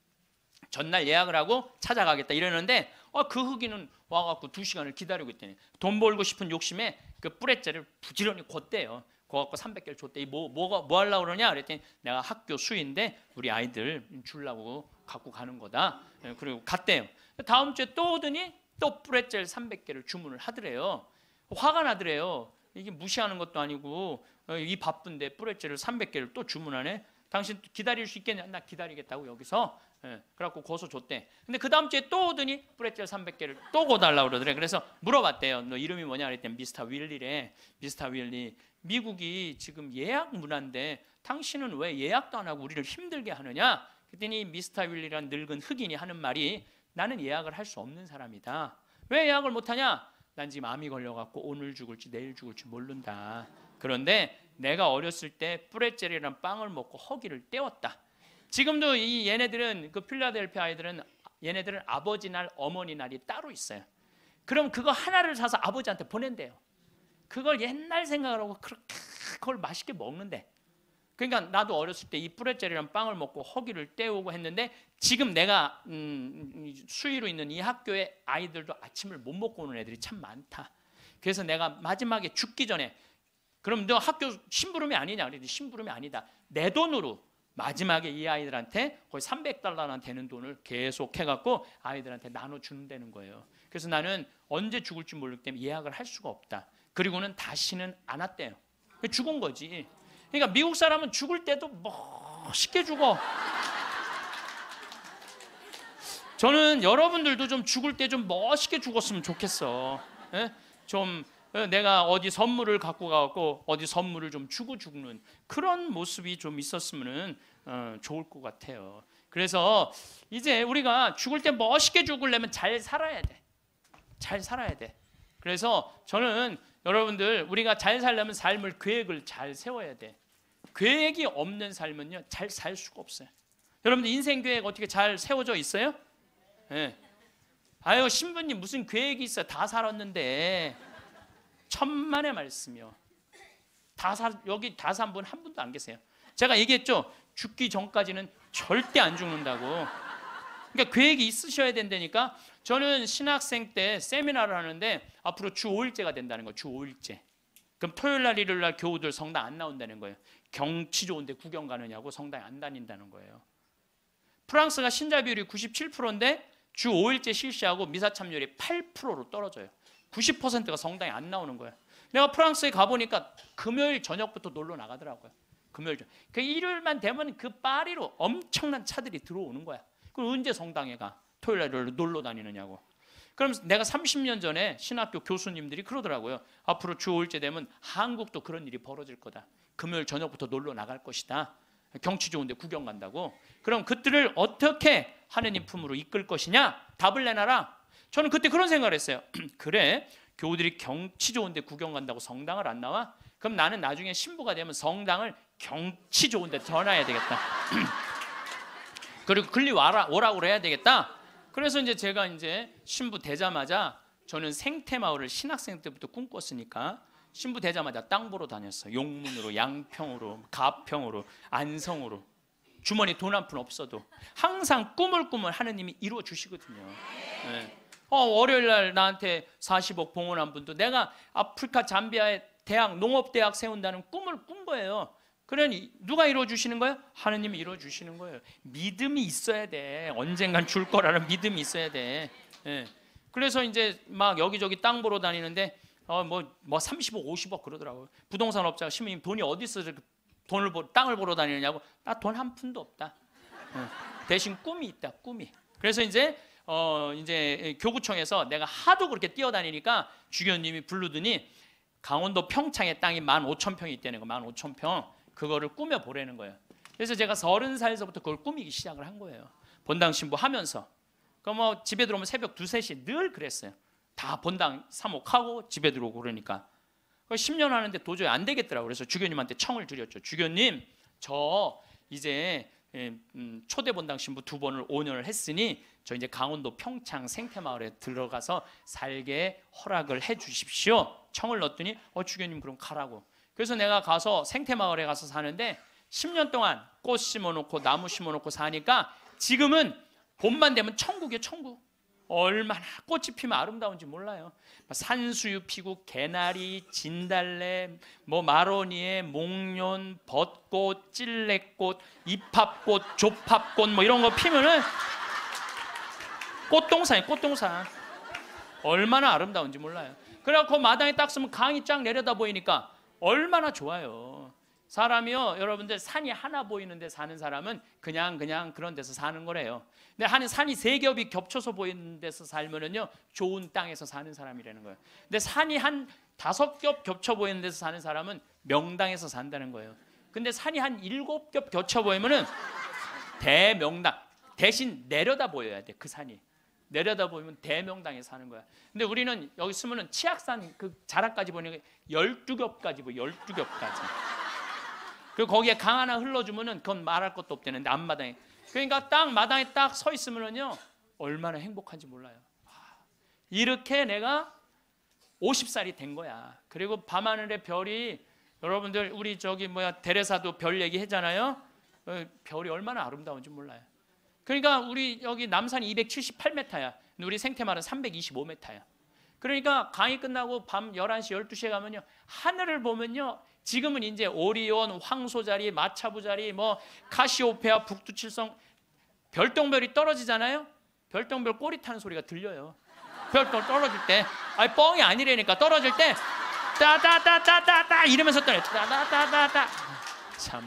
전날 예약을 하고 찾아가겠다 이러는데 어, 그 흑인은 와갖고 두 시간을 기다리고 있더니 돈 벌고 싶은 욕심에 그 뿌레젤을 부지런히 걷대요. 그거 삼백 개를 줬대. 뭐, 뭐가, 뭐 하려고 그러냐? 그랬더니 내가 학교 수인데 우리 아이들 주려고 갖고 가는 거다. 그리고 갔대요. 다음 주에 또 오더니 또 뿌레젤 삼백 개를 주문을 하더래요. 화가 나더래요. 이게 무시하는 것도 아니고 이 바쁜데 뿌레젤을 삼백 개를 또 주문하네. 당신 기다릴 수 있겠냐? 나 기다리겠다고 여기서. 예, 그래갖고 고소 줬대. 근데 그 다음 주에 또 오더니 뿌레젤 삼백 개를 또 고달라고 그러더래. 그래서 물어봤대요. 너 이름이 뭐냐? 그랬더니 미스터 윌리래. 미스터 윌리. 미국이 지금 예약 문화인데 당신은 왜 예약도 안 하고 우리를 힘들게 하느냐? 그랬더니 미스터 윌리라는 늙은 흑인이 하는 말이 나는 예약을 할 수 없는 사람이다. 왜 예약을 못하냐? 난 지금 암이 걸려갖고 오늘 죽을지 내일 죽을지 모른다. 그런데 내가 어렸을 때 뿌레젤이라는 빵을 먹고 허기를 때웠다. 지금도 이 얘네들은 그 필라델피아 아이들은 얘네들은 아버지 날 어머니 날이 따로 있어요. 그럼 그거 하나를 사서 아버지한테 보낸대요. 그걸 옛날 생각을 하고 그렇게 그걸 맛있게 먹는데. 그러니까 나도 어렸을 때 이 뿌레젤이라는 빵을 먹고 허기를 때우고 했는데 지금 내가 음, 수의로 있는 이 학교에 아이들도 아침을 못 먹고 오는 애들이 참 많다. 그래서 내가 마지막에 죽기 전에 그럼 너 학교 심부름이 아니냐? 그랬더니 심부름이 아니다. 내 돈으로 마지막에 이 아이들한테 거의 삼백 달러나 되는 돈을 계속 해갖고 아이들한테 나눠주는다는 거예요. 그래서 나는 언제 죽을지 모르기 때문에 예약을 할 수가 없다. 그리고는 다시는 안 왔대요. 죽은 거지. 그러니까 미국 사람은 죽을 때도 멋있게 죽어. 저는 여러분들도 좀 죽을 때 좀 멋있게 죽었으면 좋겠어. 예? 좀 내가 어디 선물을 갖고 가고 어디 선물을 좀 주고 죽는 그런 모습이 좀 있었으면 어, 좋을 것 같아요. 그래서 이제 우리가 죽을 때 멋있게 죽으려면 잘 살아야 돼. 잘 살아야 돼. 그래서 저는 여러분들 우리가 잘 살려면 삶을 계획을 잘 세워야 돼. 계획이 없는 삶은요 잘 살 수가 없어요. 여러분들 인생 계획 어떻게 잘 세워져 있어요? 네. 아유 신부님 무슨 계획이 있어? 다 살았는데. 천만의 말씀이요. 다 사, 여기 다 산 분 한 분도 안 계세요. 제가 얘기했죠. 죽기 전까지는 절대 안 죽는다고. 그러니까 계획이 있으셔야 된다니까. 저는 신학생 때 세미나를 하는데 앞으로 주 오 일째가 된다는 거예요. 주 오 일째. 그럼 토요일 날 일요일 날 교우들 성당 안 나온다는 거예요. 경치 좋은데 구경 가느냐고 성당에 안 다닌다는 거예요. 프랑스가 신자 비율이 구십칠 퍼센트인데 주 오 일째 실시하고 미사 참여율이 팔 퍼센트로 떨어져요. 구십 퍼센트가 성당에 안 나오는 거예요. 내가 프랑스에 가보니까 금요일 저녁부터 놀러 나가더라고요. 금요일 저녁. 그 일요일만 되면 그 파리로 엄청난 차들이 들어오는 거야. 그럼 언제 성당에 가? 토요일 날 놀러 다니느냐고. 그럼 내가 삼십 년 전에 신학교 교수님들이 그러더라고요. 앞으로 주 오 일째 되면 한국도 그런 일이 벌어질 거다. 금요일 저녁부터 놀러 나갈 것이다. 경치 좋은데 구경 간다고. 그럼 그들을 어떻게 하느님 품으로 이끌 것이냐? 답을 내놔라. 저는 그때 그런 생각을 했어요. 그래, 교우들이 경치 좋은데 구경 간다고 성당을 안 나와? 그럼 나는 나중에 신부가 되면 성당을 경치 좋은데 전화해야 되겠다. 그리고 글리 와라, 오라고 해야 되겠다. 그래서 이제 제가 이제 신부 되자마자, 저는 생태마을을 신학생 때부터 꿈꿨으니까 신부 되자마자 땅 보러 다녔어요. 용문으로, 양평으로, 가평으로, 안성으로. 주머니 돈 한 푼 없어도 항상 꿈을 꾸면 하느님이 이루어 주시거든요. 네. 어, 월요일 날 나한테 사십억 봉헌한 분도 내가 아프리카 잠비아에 대학, 농업대학 세운다는 꿈을 꾼 거예요. 그러니 누가 이루어 주시는 거예요? 하느님이 이루어 주시는 거예요. 믿음이 있어야 돼. 언젠간 줄 거라는 믿음이 있어야 돼. 네. 그래서 이제 막 여기저기 땅 보러 다니는데 어, 뭐, 뭐 삼십억, 오십억 그러더라고요. 부동산 업자가 신부님 돈이 어디 있어 돈을 보, 땅을 보러 다니느냐고. 나 돈 한 푼도 없다. 어, 대신 꿈이 있다. 꿈이. 그래서 이제 어, 이제 교구청에서 내가 하도 그렇게 뛰어다니니까 주교님이 부르더니 강원도 평창에 땅이 만 오천 평이 있다는 거. 만 오천 평. 그거를 꾸며 보라는 거예요. 그래서 제가 서른 살에서부터 그걸 꾸미기 시작을 한 거예요. 본당 신부 하면서. 그럼 뭐 집에 들어오면 새벽 두세 시 늘 그랬어요. 다 본당 사목하고 집에 들어오고 그러니까. 십 년 하는데 도저히 안 되겠더라고요. 그래서 주교님한테 청을 드렸죠. 주교님, 저 이제 초대 본당 신부 두 번을 오 년을 했으니 저 이제 강원도 평창 생태마을에 들어가서 살게 허락을 해 주십시오. 청을 넣었더니 어 주교님 그럼 가라고. 그래서 내가 가서 생태마을에 가서 사는데 십 년 동안 꽃 심어놓고 나무 심어놓고 사니까 지금은 봄만 되면 천국이에요. 천국. 얼마나 꽃이 피면 아름다운지 몰라요. 산수유 피고 개나리, 진달래, 뭐 마로니에, 목련, 벚꽃, 찔레꽃, 이팝꽃, 조팝꽃 뭐 이런 거 피면은 꽃동산이에요. 꽃동산. 얼마나 아름다운지 몰라요. 그래갖고 마당에 딱 서면 강이 쫙 내려다 보이니까 얼마나 좋아요. 사람이요, 여러분들 산이 하나 보이는 데 사는 사람은 그냥 그냥 그런 데서 사는 거래요. 근데 한 산이 세 겹이 겹쳐서 보이는 데서 살면은요 좋은 땅에서 사는 사람이라는 거예요. 근데 산이 한 다섯 겹 겹쳐 보이는 데서 사는 사람은 명당에서 산다는 거예요. 근데 산이 한 일곱 겹 겹쳐 보이면은 대명당. 대신 내려다 보여야 돼. 그 산이 내려다 보이면 대명당에 사는 거야. 근데 우리는 여기 쓰면은 치악산 그 자락까지 보니까 열두 겹까지 보여. 열두 겹까지. 그리고 거기에 강 하나 흘러주면은 그건 말할 것도 없대는데 앞마당에. 그러니까 딱 마당에 딱 서 있으면은요 얼마나 행복한지 몰라요. 이렇게 내가 오십 살이 된 거야. 그리고 밤하늘의 별이, 여러분들 우리 저기 뭐야 데레사도 별 얘기 했잖아요. 별이 얼마나 아름다운지 몰라요. 그러니까 우리 여기 남산이 이백칠십팔 미터야. 근데 우리 생태마을은 삼백이십오 미터야. 그러니까 강의 끝나고 밤 열한 시, 열두 시에 가면요 하늘을 보면요, 지금은 이제 오리온, 황소자리, 마차부자리, 뭐 카시오페아, 북두칠성, 별똥별이 떨어지잖아요. 별똥별 꼬리 타는 소리가 들려요. 별똥 떨어질 때, 아니 뻥이 아니라니까. 떨어질 때 따다다다다다 이러면서 떨어요. 따다다다다. 참.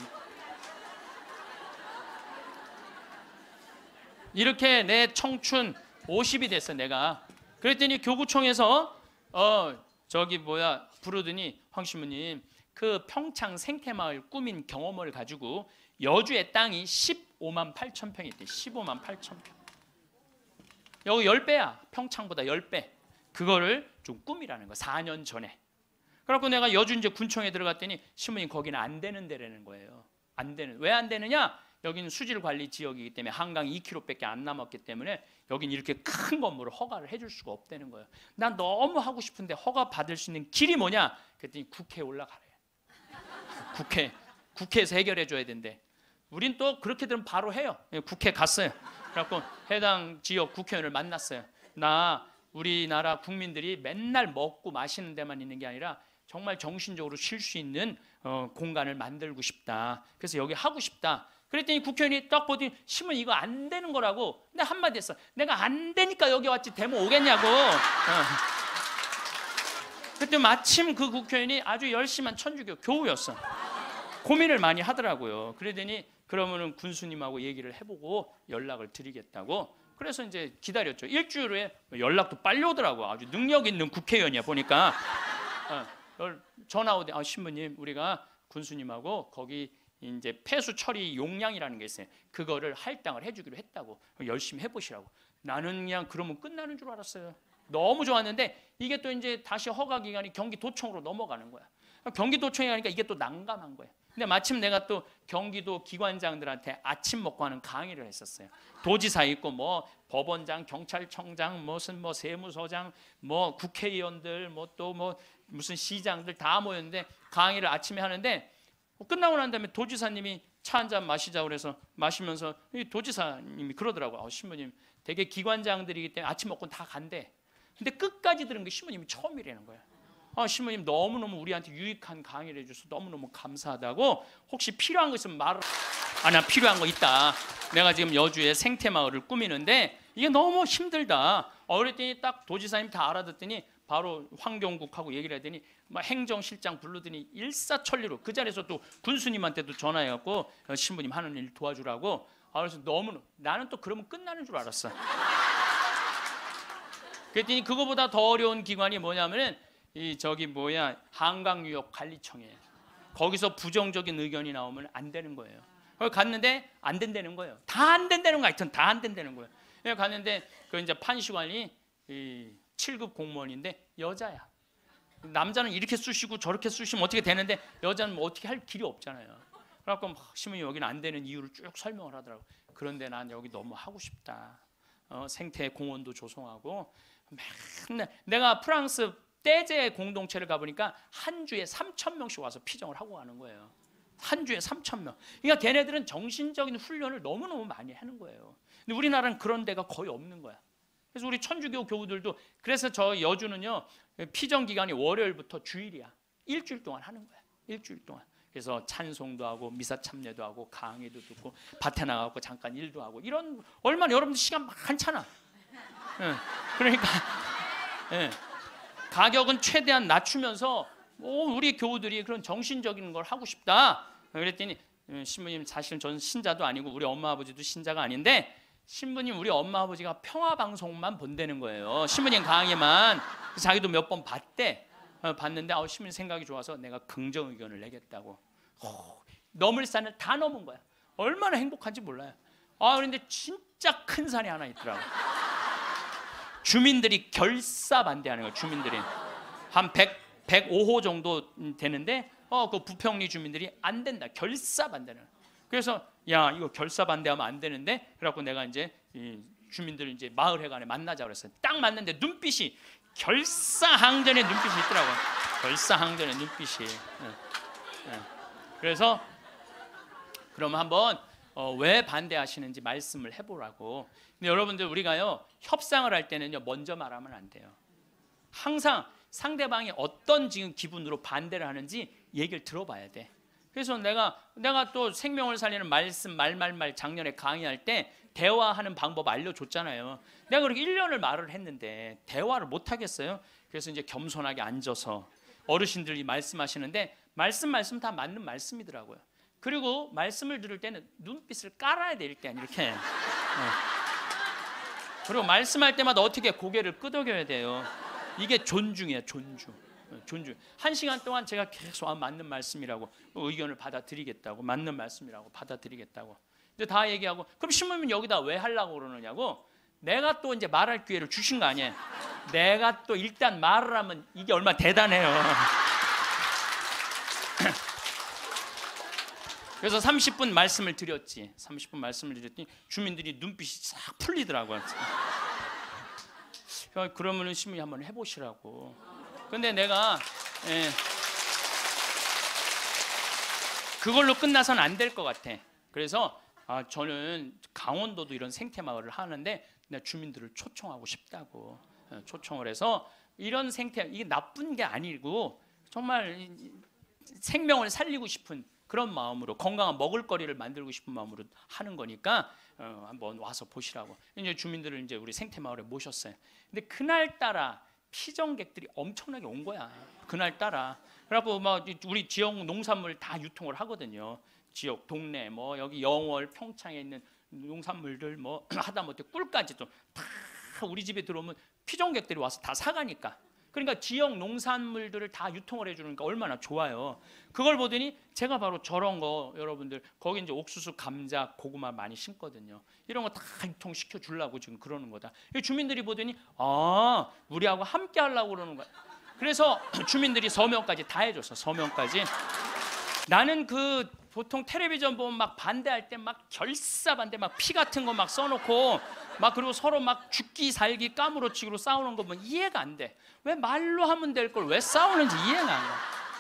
이렇게 내 청춘 오십이 됐어 내가. 그랬더니 교구청에서 어 저기 뭐야 부르더니 황 신부님 그 평창 생태마을 꾸민 경험을 가지고 여주의 땅이 십오만 팔천 평이 있대. 십오만 팔천 평. 여기 십 배야. 평창보다 십 배. 그거를 좀 꾸미라는 거. 사 년 전에. 그래갖고 내가 여주 이제 군청에 들어갔더니 신부님 거기는 안 되는 데라는 거예요. 안 되는. 왜 안 되느냐? 여기는 수질관리 지역이기 때문에 한강 이 킬로미터밖에 안 남았기 때문에 여긴 이렇게 큰 건물을 허가를 해줄 수가 없다는 거예요. 난 너무 하고 싶은데 허가 받을 수 있는 길이 뭐냐? 그랬더니 국회에 올라가래. 국회, 국회에서 해결해 줘야 된대. 우린 또 그렇게 되면 바로 해요. 국회 갔어요. 그래갖고 해당 지역 국회의원을 만났어요. 나 우리나라 국민들이 맨날 먹고 마시는 데만 있는 게 아니라 정말 정신적으로 쉴 수 있는 어, 공간을 만들고 싶다. 그래서 여기 하고 싶다. 그랬더니 국회의원이 딱 보더니 신문 이거 안 되는 거라고. 근데 한마디 했어. 내가 안 되니까 여기 왔지 데모 오겠냐고. 어. 그때 마침 그 국회의원이 아주 열심한 천주교 교우였어. 고민을 많이 하더라고요. 그러더니 그러면은 군수님하고 얘기를 해보고 연락을 드리겠다고. 그래서 이제 기다렸죠. 일주일 후에 연락도 빨리 오더라고. 아주 능력 있는 국회의원이야 보니까. 어, 전화 오대. 아 신부님 우리가 군수님하고 거기 이제 폐수 처리 용량이라는 게 있어요. 그거를 할당을 해주기로 했다고. 열심히 해보시라고. 나는 그냥 그러면 끝나는 줄 알았어요. 너무 좋았는데 이게 또 이제 다시 허가 기간이 경기도청으로 넘어가는 거야. 경기도청에 가니까 이게 또 난감한 거야. 근데 마침 내가 또 경기도 기관장들한테 아침 먹고 하는 강의를 했었어요. 도지사 있고 뭐 법원장, 경찰청장, 무슨 뭐 세무서장, 뭐 국회의원들, 뭐 또 뭐 무슨 시장들 다 모였는데 강의를 아침에 하는데 끝나고 난 다음에 도지사님이 차 한 잔 마시자고 그래서 마시면서 이 도지사님이 그러더라고요. 어, 신부님 되게 기관장들이기 때문에 아침 먹고 다 간대. 근데 끝까지 들은 게 신부님이 처음이라는 거야. 아, 신부님 너무너무 우리한테 유익한 강의를 해줘서 너무너무 감사하다고. 혹시 필요한 거 있으면 말을. 아, 나 필요한 거 있다. 내가 지금 여주에 생태마을을 꾸미는데 이게 너무 힘들다. 어, 그랬더니 딱 도지사님 다 알아듣더니 바로 환경국하고 얘기를 하더니 막 행정실장 부르더니 일사천리로 그 자리에서 또 군수님한테도 전화해갖고 어, 신부님 하는 일 도와주라고. 아, 그래서 너무 나는 또 그러면 끝나는 줄 알았어. 그랬더니 그거보다 더 어려운 기관이 뭐냐면은 이 저기 뭐야 한강유역관리청이에요. 거기서 부정적인 의견이 나오면 안 되는 거예요. 거기 갔는데 안 된다는 거예요. 다 안 된다는 거 하여튼 다 안 된다는 거예요. 그래서 갔는데 그 이제 판시관이 이 칠 급 공무원인데 여자야. 남자는 이렇게 쑤시고 저렇게 쑤시면 어떻게 되는데 여자는 뭐 어떻게 할 길이 없잖아요. 그래갖고 신부님 여기는 안 되는 이유를 쭉 설명을 하더라고. 그런데 난 여기 너무 하고 싶다. 어, 생태 공원도 조성하고 맨날 내가 프랑스 떼제 공동체를 가보니까 한 주에 삼천 명씩 와서 피정을 하고 가는 거예요. 한 주에 삼천 명. 그러니까 걔네들은 정신적인 훈련을 너무너무 많이 하는 거예요. 근데 우리나라는 그런 데가 거의 없는 거야. 그래서 우리 천주교 교우들도 그래서 저 여주는요 피정 기간이 월요일부터 주일이야. 일주일 동안 하는 거야. 일주일 동안. 그래서 찬송도 하고 미사 참례도 하고 강의도 듣고 밭에 나가고 잠깐 일도 하고 이런 얼마나 여러분들 시간 많잖아. 예. 그러니까 예. 가격은 최대한 낮추면서 오, 우리 교우들이 그런 정신적인 걸 하고 싶다. 그랬더니 신부님 사실은 저는 신자도 아니고 우리 엄마 아버지도 신자가 아닌데 신부님 우리 엄마 아버지가 평화방송만 본다는 거예요. 신부님 강의만. 자기도 몇 번 봤대. 봤는데 어, 신부님 생각이 좋아서 내가 긍정 의견을 내겠다고. 오, 넘을 산을 다 넘은 거야. 얼마나 행복한지 몰라요. 아, 그런데 진짜 큰 산이 하나 있더라고. 주민들이 결사 반대하는 거예요. 주민들이 한 백, 백오 호 정도 되는데 어, 그 부평리 주민들이 안 된다. 결사 반대는. 그래서 야 이거 결사 반대하면 안 되는데 그래갖고 내가 이제 이 주민들 이제 마을회관에 만나자 그랬어요. 딱 맞는데 눈빛이 결사항전의 눈빛이 있더라고요. 결사항전의 눈빛이. 네. 네. 그래서 그러면 한번 어, 왜 반대하시는지 말씀을 해보라고. 근데 여러분들 우리가요 협상을 할 때는요 먼저 말하면 안 돼요. 항상 상대방이 어떤 지금 기분으로 반대를 하는지 얘기를 들어봐야 돼. 그래서 내가 내가 또 생명을 살리는 말씀 말말말 작년에 강의할 때 대화하는 방법 알려줬잖아요. 내가 그렇게 일 년을 말을 했는데 대화를 못 하겠어요. 그래서 이제 겸손하게 앉아서 어르신들이 말씀하시는데 말씀 말씀 다 맞는 말씀이더라고요. 그리고 말씀을 들을 때는 눈빛을 깔아야 돼. 일단 이렇게. 네. 그리고 말씀할 때마다 어떻게 고개를 끄덕여야 돼요. 이게 존중이에요. 존중. 존중. 한 시간 동안 제가 계속 아, 맞는 말씀이라고 의견을 받아들이겠다고 맞는 말씀이라고 받아들이겠다고. 이제 다 얘기하고 그럼 신부님 여기다 왜 하려고 그러느냐고. 내가 또 이제 말할 기회를 주신 거 아니에요. 내가 또 일단 말을 하면 이게 얼마나 대단해요. 그래서 삼십 분 말씀을 드렸지. 삼십 분 말씀을 드렸더니 주민들이 눈빛이 싹 풀리더라고요. 그러면은 신부님 한번 해보시라고. 근데 내가 예, 그걸로 끝나서는 안 될 것 같아. 그래서 아, 저는 강원도도 이런 생태마을을 하는데 내가 주민들을 초청하고 싶다고 예, 초청을 해서 이런 생태 이게 나쁜 게 아니고 정말 생명을 살리고 싶은 그런 마음으로 건강한 먹을거리를 만들고 싶은 마음으로 하는 거니까 어, 한번 와서 보시라고. 이제 주민들을 이제 우리 생태마을에 모셨어요. 근데 그날 따라 피정객들이 엄청나게 온 거야. 그날 따라. 그래갖고 막 우리 지역 농산물 다 유통을 하거든요. 지역 동네 뭐 여기 영월 평창에 있는 농산물들 뭐 하다못해 꿀까지도 다 우리 집에 들어오면 피정객들이 와서 다 사가니까. 그러니까 지역 농산물들을 다 유통을 해주니까 얼마나 좋아요. 그걸 보더니 제가 바로 저런 거 여러분들 거기 이제 옥수수, 감자, 고구마 많이 심거든요. 이런 거 다 유통시켜 주려고 지금 그러는 거다. 주민들이 보더니 아 우리하고 함께 하려고 그러는 거야. 그래서 주민들이 서명까지 다 해줬어. 서명까지. 나는 그 보통 텔레비전 보면 막 반대할 때 막 결사 반대 막 피 같은 거 막 써놓고 막 그리고 서로 막 죽기 살기 까무러치기로 싸우는 거 보면 이해가 안 돼. 왜 말로 하면 될 걸 왜 싸우는지 이해가 안 가.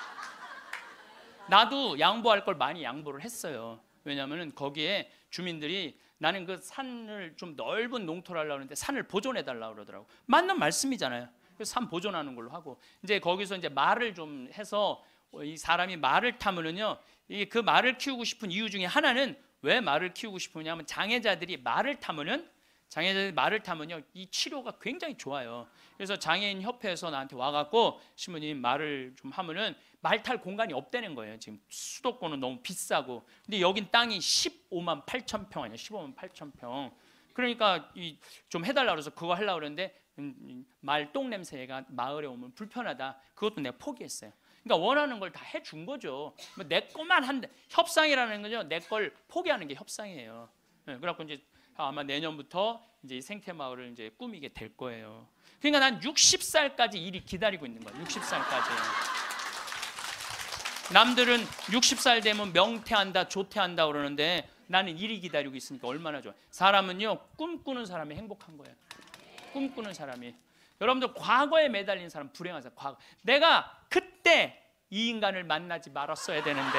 나도 양보할 걸 많이 양보를 했어요. 왜냐하면 거기에 주민들이 나는 그 산을 좀 넓은 농토를 하려고 하는데 산을 보존해 달라고 그러더라고. 맞는 말씀이잖아요. 그래서 산 보존하는 걸로 하고 이제 거기서 이제 말을 좀 해서 이 사람이 말을 타면은요, 그 말을 키우고 싶은 이유 중에 하나는 왜 말을 키우고 싶으냐면 장애자들이 말을 타면은 장애자들이 말을 타면요 이 치료가 굉장히 좋아요. 그래서 장애인 협회에서 나한테 와갖고 신부님 말을 좀 하면은 말 탈 공간이 없다는 거예요. 지금 수도권은 너무 비싸고 근데 여긴 땅이 십오만 팔천 평 아니야. 십오만 팔천 평. 그러니까 이 좀 해달라 그래서 그거 하려고 그러는데 음, 말 똥 냄새가 마을에 오면 불편하다. 그것도 내가 포기했어요. 그러니까 원하는 걸 다 해준 거죠. 내 것만 한데 협상이라는 거죠. 내 걸 포기하는 게 협상이에요. 네, 그래갖고 이제 아마 내년부터 이제 생태 마을을 이제 꾸미게 될 거예요. 그러니까 난 육십 살까지 일이 기다리고 있는 거예요. 육십 살까지. 남들은 육십 살 되면 명퇴한다, 조퇴한다 그러는데 나는 일이 기다리고 있으니까 얼마나 좋아. 사람은요 꿈꾸는 사람이 행복한 거예요. 꿈꾸는 사람이. 여러분들 과거에 매달린 사람 불행한 사람. 과거. 내가 그때 이 인간을 만나지 말았어야 되는데.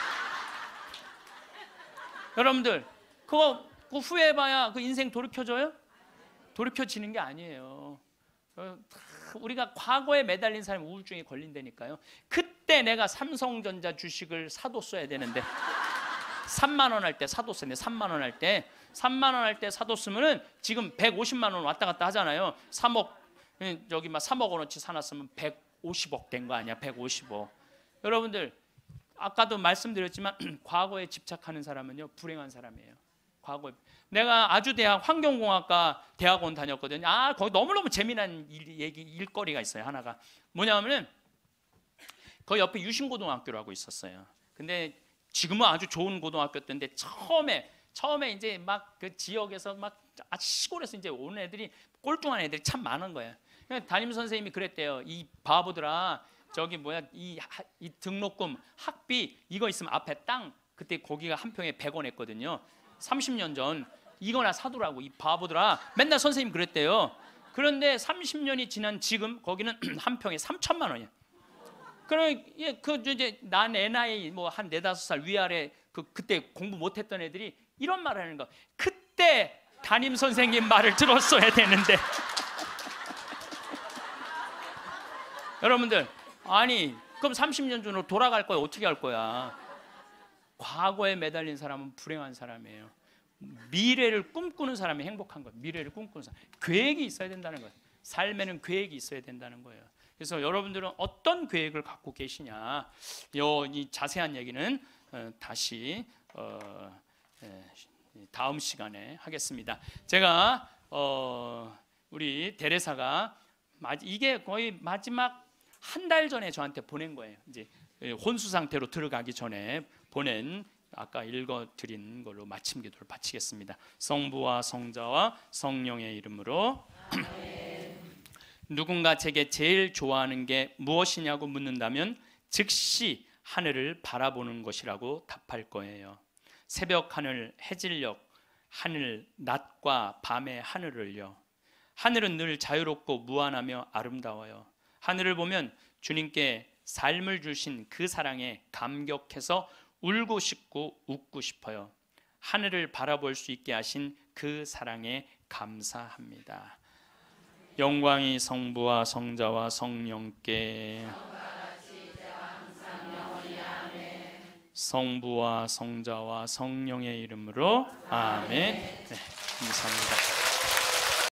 여러분들 그거, 그거 후회해봐야 그 인생 돌이켜져요? 돌이켜지는 게 아니에요. 우리가 과거에 매달린 사람이 우울증에 걸린다니까요. 그때 내가 삼성전자 주식을 사뒀어야 되는데 삼만 원 할 때 사뒀어요. 삼만 원 할 때 삼만 원 할 때 사뒀으면은 지금 백오십만 원 왔다 갔다 하잖아요. 삼억 저기 막 삼억 원어치 사놨으면 백오십억 된 거 아니야. 백오십억. 여러분들 아까도 말씀드렸지만 과거에 집착하는 사람은요 불행한 사람이에요. 과거에 내가 아주대학 환경공학과 대학원 다녔거든요. 아 거기 너무너무 재미난 일, 얘기 일거리가 있어요. 하나가 뭐냐면은 거기 옆에 유신고등학교라고 있었어요. 근데 지금은 아주 좋은 고등학교였는데 처음에 처음에 이제 막 그 지역에서 막 시골에서 이제 온 애들이 꼴뚱한 애들이 참 많은 거예요. 담임 선생님이 그랬대요. 이 바보들아, 저기 뭐야 이, 이 등록금 학비 이거 있으면 앞에 땅 그때 거기가 한 평에 백 원 했거든요. 삼십 년 전 이거나 사두라고 이 바보들아. 맨날 선생님 그랬대요. 그런데 삼십 년이 지난 지금 거기는 한 평에 삼천만 원이야. 그럼 예, 그 이제 난 애 나이 뭐 한 네다섯 살 위아래 그 그때 공부 못했던 애들이 이런 말을 하는 거. 그때 담임 선생님 말을 들었어야 되는데. 여러분들 아니 그럼 삼십 년 전으로 돌아갈 거야. 어떻게 할 거야? 과거에 매달린 사람은 불행한 사람이에요. 미래를 꿈꾸는 사람이 행복한 거예요. 미래를 꿈꾸는 사람. 계획이 있어야 된다는 거예요. 삶에는 계획이 있어야 된다는 거예요. 그래서 여러분들은 어떤 계획을 갖고 계시냐? 요, 이 자세한 얘기는 어, 다시 어, 예, 다음 시간에 하겠습니다. 제가 어, 우리 대레사가 이게 거의 마지막 한 달 전에 저한테 보낸 거예요. 이제 혼수 상태로 들어가기 전에 보낸 아까 읽어드린 걸로 마침 기도를 바치겠습니다. 성부와 성자와 성령의 이름으로. 누군가 제게 제일 좋아하는 게 무엇이냐고 묻는다면 즉시 하늘을 바라보는 것이라고 답할 거예요. 새벽 하늘, 해질녘 하늘, 낮과 밤의 하늘을요. 하늘은 늘 자유롭고 무한하며 아름다워요. 하늘을 보면 주님께 삶을 주신 그 사랑에 감격해서 울고 싶고 웃고 싶어요. 하늘을 바라볼 수 있게 하신 그 사랑에 감사합니다. 영광이 성부와 성자와 성령께, 성부와 성자와 성령의 이름으로 아멘. 네, 감사합니다.